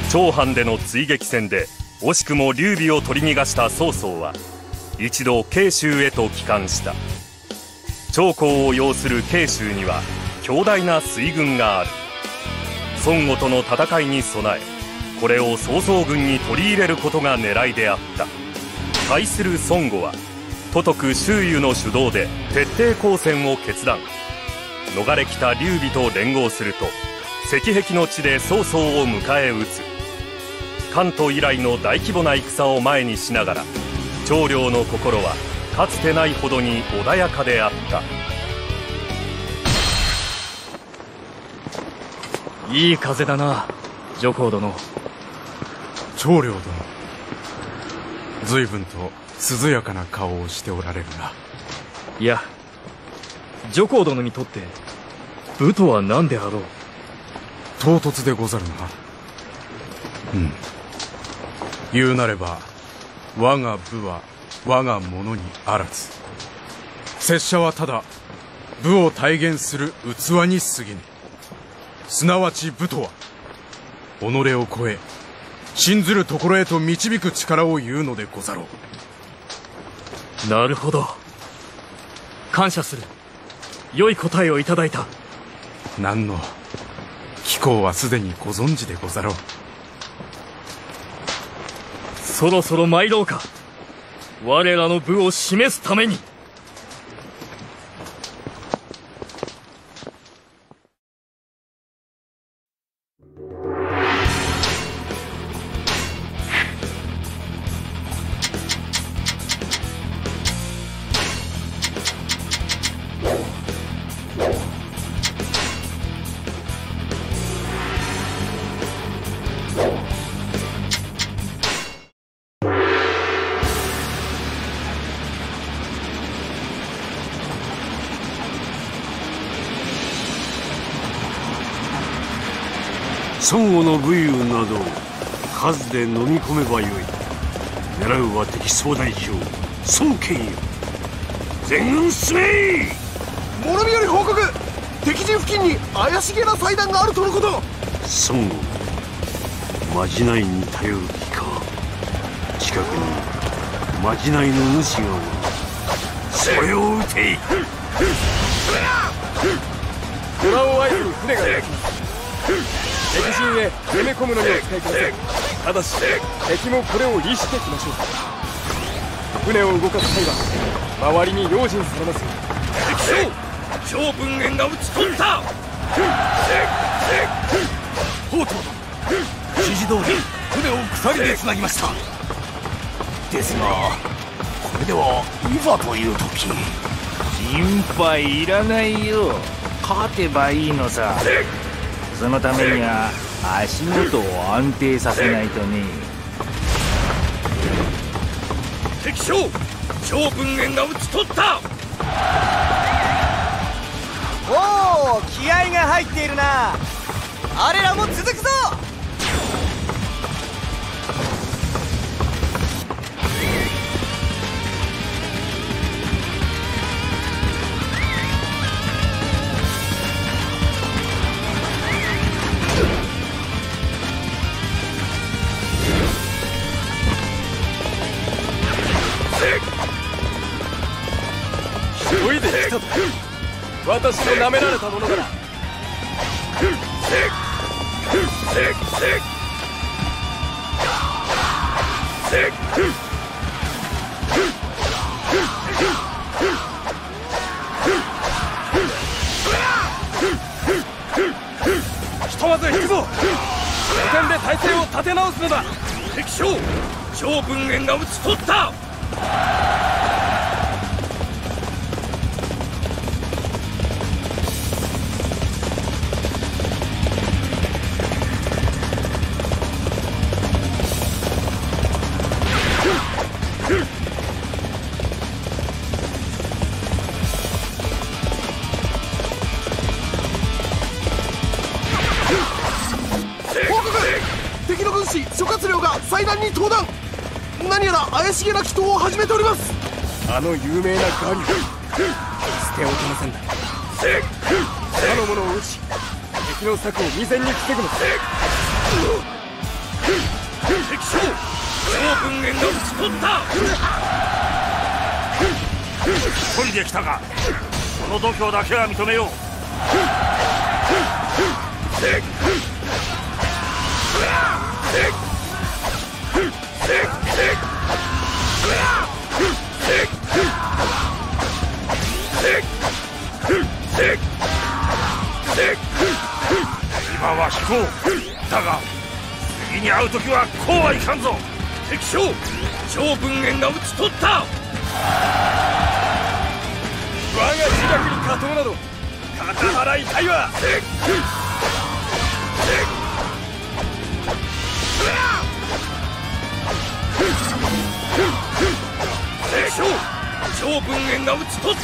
長藩での追撃戦で惜しくも劉備を取り逃がした曹操は一度慶州へと帰還した。長江を擁する慶州には強大な水軍がある。孫悟との戦いに備え、これを曹操軍に取り入れることが狙いであった。対する孫悟は都督周瑜の主導で徹底抗戦を決断。逃れ来た劉備と連合すると石壁の地で曹操を迎え撃つ。関東以来の大規模な戦を前にしながら長領の心はかつてないほどに穏やかであった。 いい風だな、徐行殿。 長領殿、随分と涼やかな顔をしておられるな。 いや、徐行殿にとって武とは何であろう。 唐突でござるな。言うなれば我が武は我が物にあらず、拙者はただ武を体現する器に過ぎぬ。すなわち武とは己を超え信ずるところへと導く力を言うのでござろう。 なるほど、感謝する。良い答えをいただいた。 何の、貴公はすでにご存知でござろう。 そろそろ参ろうか、我らの武を示すために。 孫悟の武勇など数で飲み込めばよい。狙うは敵総大将孫権よ。全軍進め。 諸見より報告、敵陣付近に怪しげな祭壇があるとのこと。 孫悟、まじないに頼る気か。近くにまじないの主がおる。それを撃て。 虎を合図に船が動きます。敵陣へ攻め込むのにお使いください。ただし敵もこれを意してきましょう。船を動かす際は周りに用心されますよ。 敵将張文元が討ち取った。 宝刀、指示通り船を鎖でつなぎました。ですがこれではいざという時。 心配いらないよ、勝てばいいのさ。そのためには足元を安定させないとね。 敵将張文元が討ち取った。 おお、気合が入っているな。あれらも続くぞ。 急いで来たぞ、私の舐められたものだ。ひとまず引くぞ。拠点で体勢を立て直すのだ。 敵将張文元が討ち取った。 敵の軍師諸葛亮が祭壇に登壇。何やら怪しげな祈祷を始めております。 あの有名なガリを捨ておけませんだ。他の者を撃ち敵の策を未然に防ぐのだ。 敵将趙文元が討ち取った。 一人で来たか。この度胸だけは認めよう。今は引こう。だが次に会う時はこうはいかんぞ。 敵将趙文元が討ち取った。 我が自虐に加藤など肩払いたいわ。 敵将趙文元が討ち取った。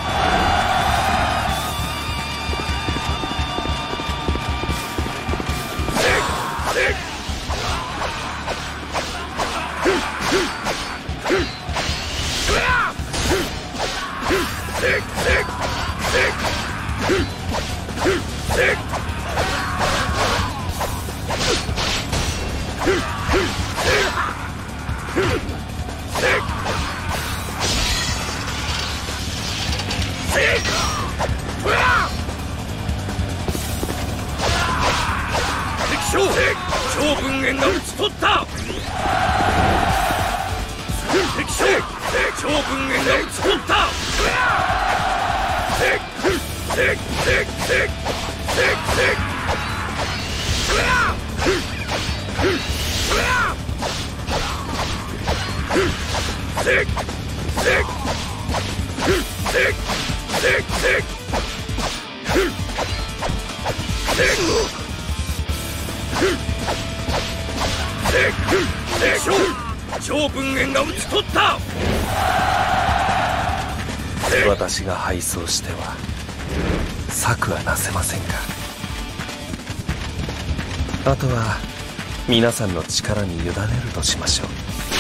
趙文元が討ち取った。敵将趙文元が討ち取った。趙文元が討ち取った。 私が敗走しては策はなせませんが、あとは皆さんの力に委ねるとしましょう。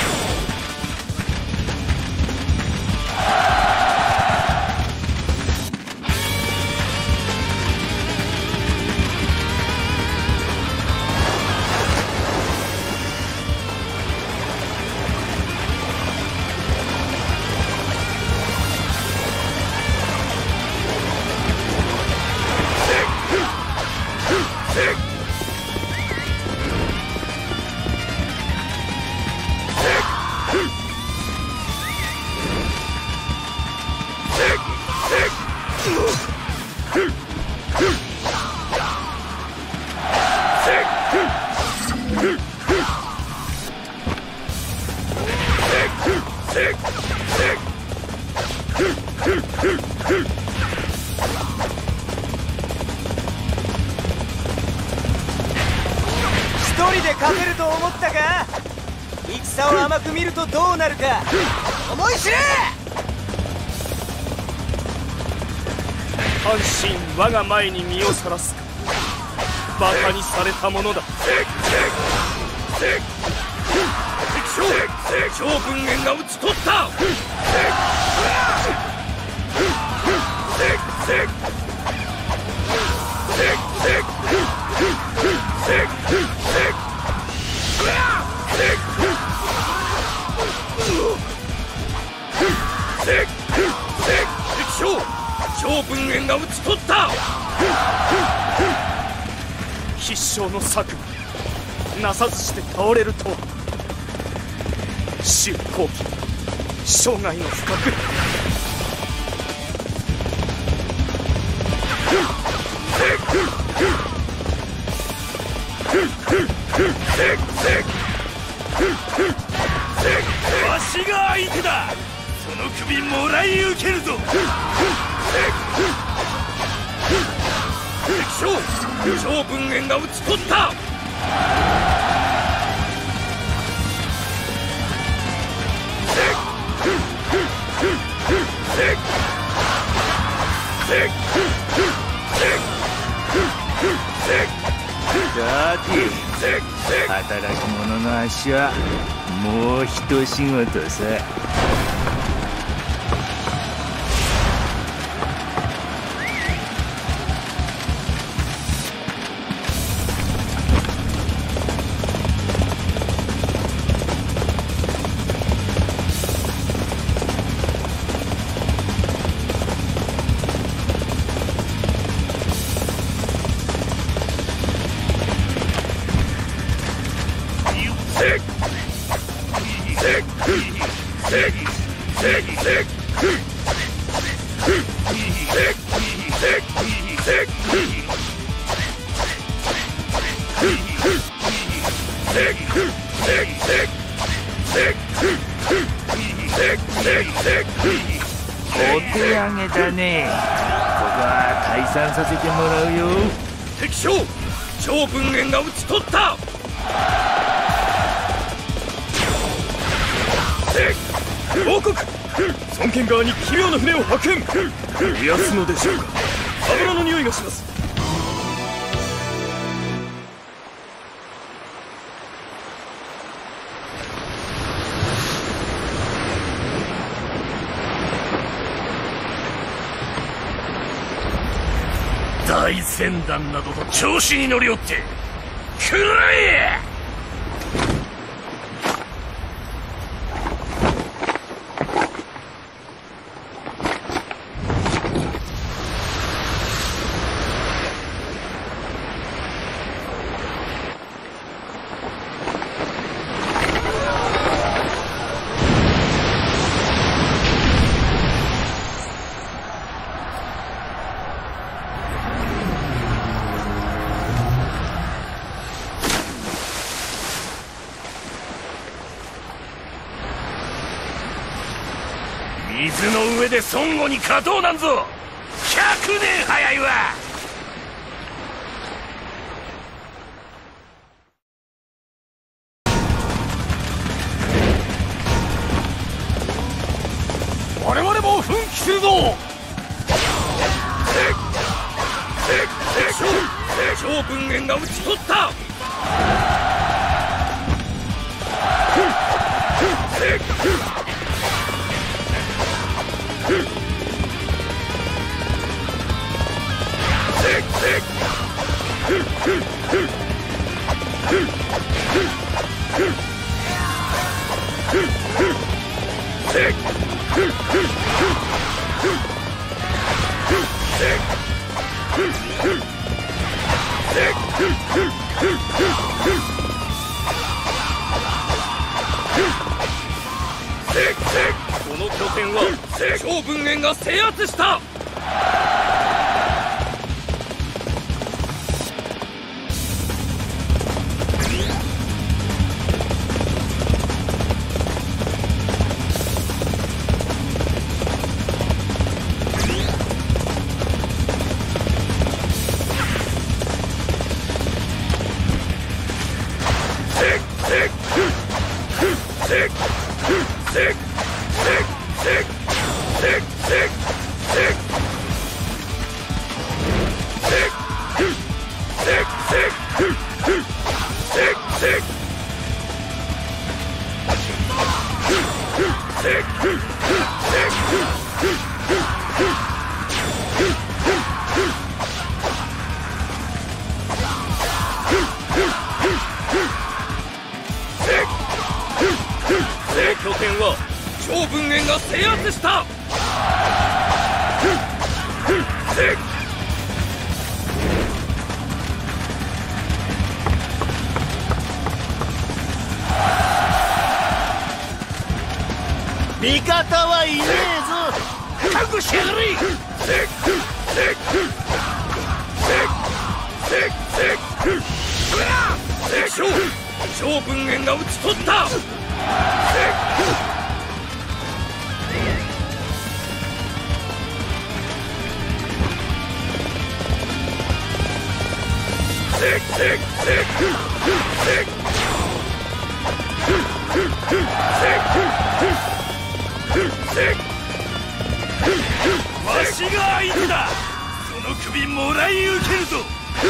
一人で勝てると思ったか。戦を甘く見るとどうなるか思い知れ。 半身我が前に身をさらすか。バカにされたものだ。 敵将趙文元が討ち取った。敵将趙文元が討ち取った。 必勝の策なさずして倒れるとは。周公儀生涯の不覚。 わしが相手だ。その首もらい受けるぞ。 敵将趙文元が討ち取った。 さて働き者の足はもう一仕事さ。 お手上げだね。ここは退散させてもらうよ。 敵将趙文元が討ち取った。 王国孫権側に奇妙な船を派遣。増やすのでしょうか。油の匂いがします。 大船団などと調子に乗りおってくらえ。水の上で孫悟に勝とうなんぞ100年早いわ。 我々も奮起するぞ。 趙文元が討ち取った。この拠点は趙文元が制圧した。拠点は趙文元が制圧した。 味方はいねえぞ。覚悟しやがれ。 趙文元が討ち取った。わしが相手だ。その首もらい受けるぞ。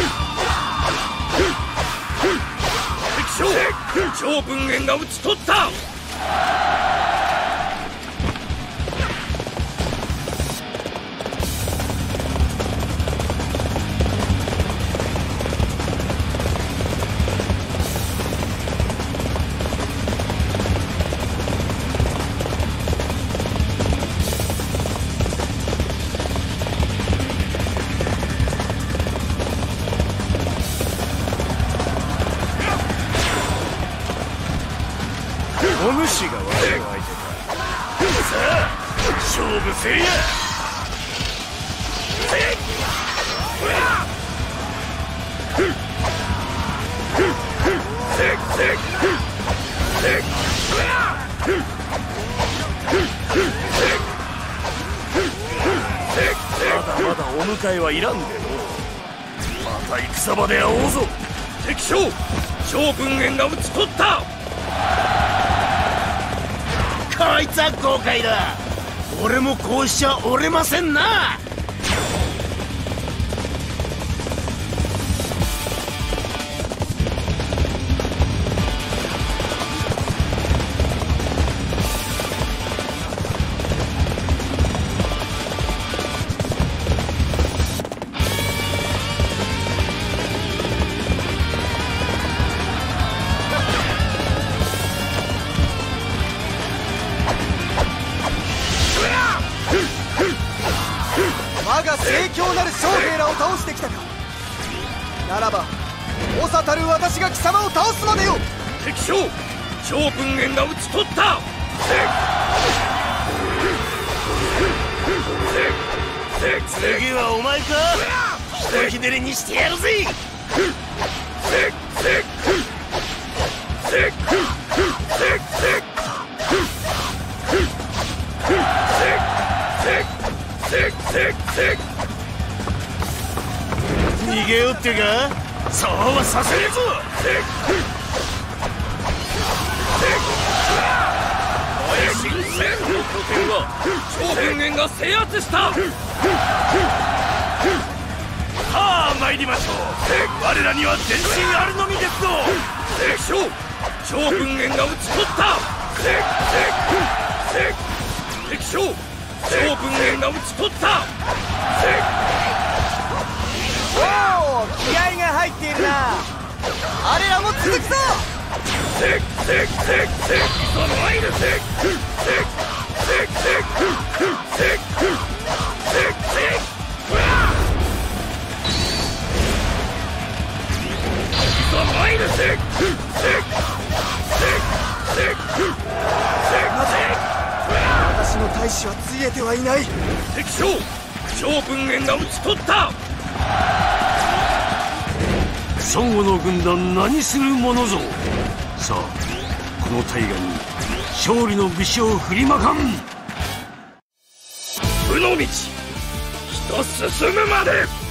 敵将趙文元が討ち取った。お主が我の相手か。さあ負せりゃまだまだお迎えはいらんでの。また戦場で会おうぞ。敵将趙軍元が討ち取った。 こいつは豪快だ。俺もこうしちゃ折れませんな。 我が盛況なる将兵らを倒してきたか。ならば長たる私が貴様を倒すまでよ。 敵将趙軍元が討ち取った。 次はお前か。ひとひねりにしてやるぜ。逃げようってか。そうはさせねえぞ。 新戦の拠点は趙軍元が制圧した。さあ参りましょう。我らには前進あるのみですぞ。敵将趙軍元が討ち取った。敵将趙軍元が討ち取った。 おお、気合が入っているな。あれらも続くぞ。私の大使はついえてはいない。 敵将趙軍元が討ち取った。孫悟の軍団何するものぞ。さあこの大河に勝利の櫛を振りまかん。負の道人進むまで。